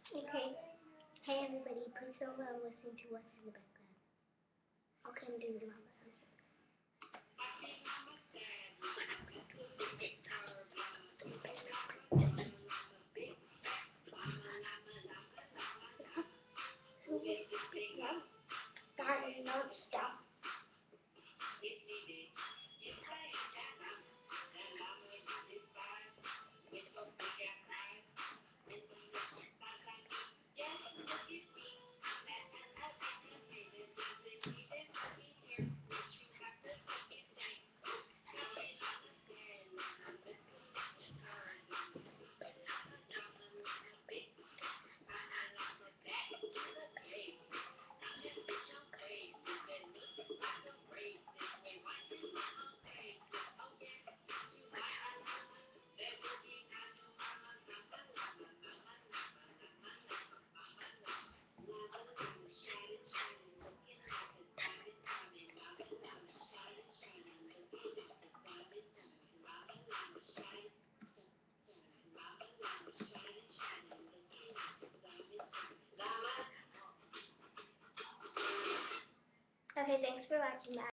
Okay. Hey everybody, please don't listen to what's in the background. Okay, I'm doing Llama something. Yeah. Starting not stop. Okay, thanks for watching. Bye.